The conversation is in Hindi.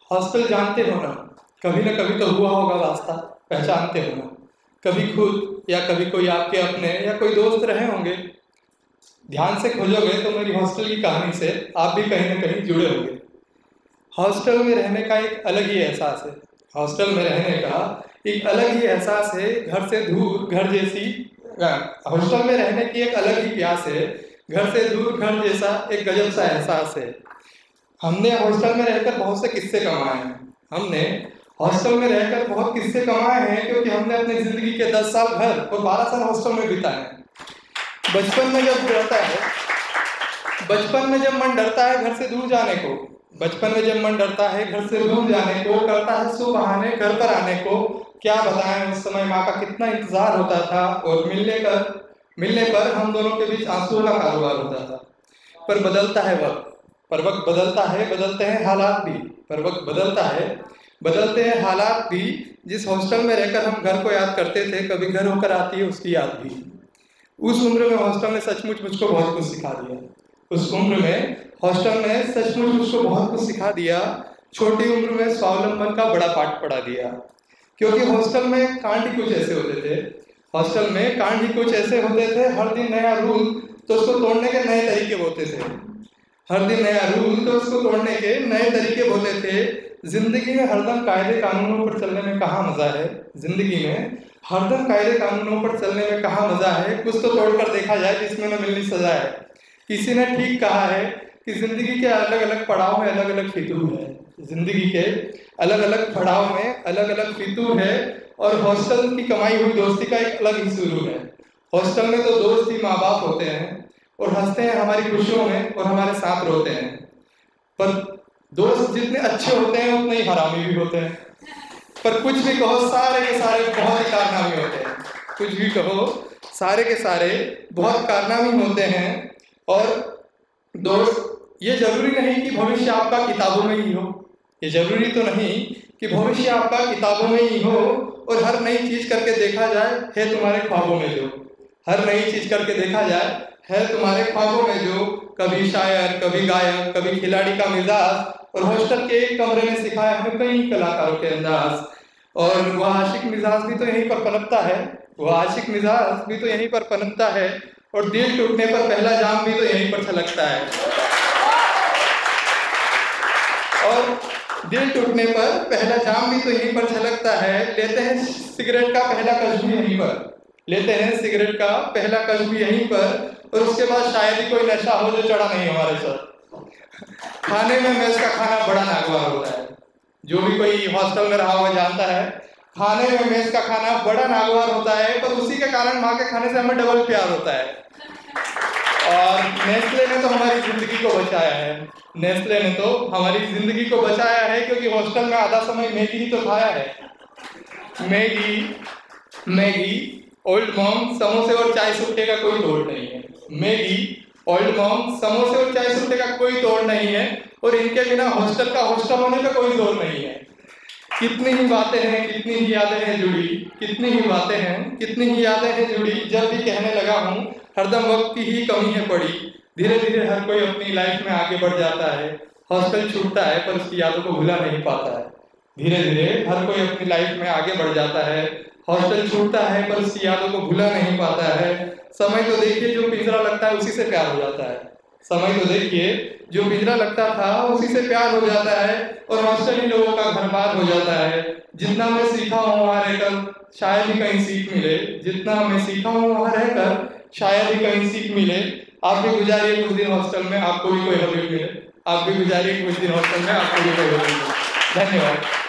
हॉस्टल जानते हो ना, कभी ना कभी तो हुआ होगा रास्ता, पहचानते हो ना, कभी खुद या कभी कोई आपके अपने या कोई दोस्त रहे होंगे। ध्यान से खोजोगे तो मेरी हॉस्टल की कहानी से आप भी कहीं ना कहीं जुड़े होंगे। हॉस्टल में रहने का एक अलग ही एहसास है। हॉस्टल में रहने का एक अलग ही एहसास है, घर से दूर घर जैसी। हॉस्टल में रहने की एक अलग ही प्यास है, घर से दूर घर जैसा एक गजब सा एहसास है। हमने हॉस्टल में रहकर बहुत से किस्से कमाए हैं। हमने हॉस्टल में रहकर बहुत किस्से कमाए हैं, क्योंकि हमने अपनी जिंदगी के 10 साल घर और 12 साल हॉस्टल में बिताए हैं। बचपन में जब डरता है, बचपन में जब मन डरता है घर से दूर जाने को, बचपन में जब मन डरता है घर से दूर जाने को, करता है सो बहाने घर पर आने को। क्या बताएं उस समय माँ का कितना इंतजार होता था, और मिलने पर हम दोनों के बीच आंसुओं का कारोबार होता था। पर बदलता है वक्त, पर वक्त बदलता है, बदलते हैं हालात भी। पर वक्त बदलता है, बदलते हैं हालात भी। जिस हॉस्टल में रहकर हम घर को याद करते थे, कभी घर होकर आती है उसकी याद भी। उस उम्र में हॉस्टल ने सचमुच मुझको बहुत कुछ सिखा दिया। उस उम्र में हॉस्टल ने सचमुच मुझको बहुत कुछ सिखा दिया। छोटी उम्र में स्वावलंबन का बड़ा पाठ पढ़ा दिया, क्योंकि हॉस्टल में कांड ही कुछ ऐसे होते थे। हॉस्टल में कांड ही कुछ ऐसे होते थे, हर दिन नया रूल तो उसको तोड़ने के नए तरीके होते थे। हर दिन नया रूल तो उसको तोड़ने के नए तरीके होते थे। जिंदगी में हरदम कायदे कानूनों पर चलने में कहाँ मजा है, जिंदगी में हरदम कायदे कानूनों पर चलने में कहाँ मजा है। कुछ तो तोड़ कर देखा जाए जिसमें न मिलनी सजा है। किसी ने ठीक कहा है कि जिंदगी के अलग अलग पड़ाव में अलग अलग फितूर है। जिंदगी के अलग अलग पड़ाव में अलग अलग फितूर है, और हॉस्टल की कमाई हुई दोस्ती का एक अलग ही सुरूर है। हॉस्टल में तो दोस्त ही माँ बाप होते हैं, और हंसते हैं हमारी खुशियों में और हमारे साथ रोते हैं। पर दोस्त जितने अच्छे होते हैं उतने ही हरामी भी होते हैं। पर कुछ भी कहो, सारे के सारे बहुत ही कारनामी होते हैं। कुछ भी कहो, सारे के सारे बहुत कारनामी होते हैं। और दोस्त, ये जरूरी नहीं कि भविष्य आपका किताबों में ही हो। ये जरूरी तो नहीं कि भविष्य आपका किताबों में ही हो, और हर नई चीज करके देखा जाए है तुम्हारे ख्वाबों में जो। हर नई चीज करके देखा जाए है तुम्हारे ख्वाबों में जो। कभी शायर, कभी गायक, कभी खिलाड़ी का मिजाज, और हॉस्टल के एक कमरे में सिखाया हमें कई कलाकारों के अंदाज। और वह आशिक मिजाज भी तो यहीं पर पनपता है, वह आशिक मिजाज भी तो यहीं पर पनपता है। और दिल टूटने पर पहला जाम भी तो यहीं पर छलकता है। और दिल टूटने पर पहला जाम भी तो यहीं पर छलकता है। लेते हैं सिगरेट का पहला कश भी यहीं पर, लेते हैं सिगरेट का पहला कश भी यहीं पर। और उसके बाद शायद ही कोई नशा हो जो चढ़ा नहीं हमारे साथ। खाने में मेस का खाना बड़ा नागवार होता है। जो भी कोई हॉस्टल में रहा हुआ जानता है, खाने में मेस का खाना बड़ा नागवार होता है। पर उसी के कारण माँ के खाने से हमें डबल प्यार होता है। और नेस्ले ने तो हमारी जिंदगी को बचाया है। नेस्ले ने तो हमारी जिंदगी को बचाया है, क्योंकि हॉस्टल में आधा समय मैगी ही तो खाया है। मैगी, ओल्ड मॉम, समोसे और चाय सुट्टे का कोई तोड़ नहीं है। मैगी, ओल्ड मॉम, समोसे और चाय सुट्टे का कोई तोड़ नहीं है। और इनके बिना हॉस्टल का हॉस्टल होने का कोई जोर नहीं है। कितनी ही बातें हैं, कितनी ही यादें हैं जुड़ी, कितनी ही बातें हैं, कितनी ही यादें हैं जुड़ी। जब भी कहने लगा हूँ हरदम वक्त की ही कमी है पड़ी। धीरे धीरे हर कोई अपनी लाइफ में आगे बढ़ जाता है। हॉस्टल छूटता है पर उसकी यादों को भुला नहीं पाता है। धीरे धीरे हर कोई अपनी लाइफ में आगे बढ़ जाता है। हॉस्टल छूटता है पर उसकी यादों को भुला नहीं पाता है। समय तो देखिए जो पिंजरा लगता है उसी से प्यार हो जाता है। समय तो देखिए जो पिंजरा लगता था उसी से प्यार हो जाता है। और हॉस्टल ही लोगों का घर बार हो जाता है। जितना मैं सीखा हूँ वहाँ रहकर शायद ही कहीं सीख मिले। जितना मैं सीखा हूँ वहाँ रहकर शायद ही कहीं सीख मिले। आप भी गुजारिए कुछ दिन हॉस्टल में, आपको भी कोई हबीब मिले। आप भी गुजारिए कुछ दिन हॉस्टल में, आपको भी कोई हबीब मिले। धन्यवाद।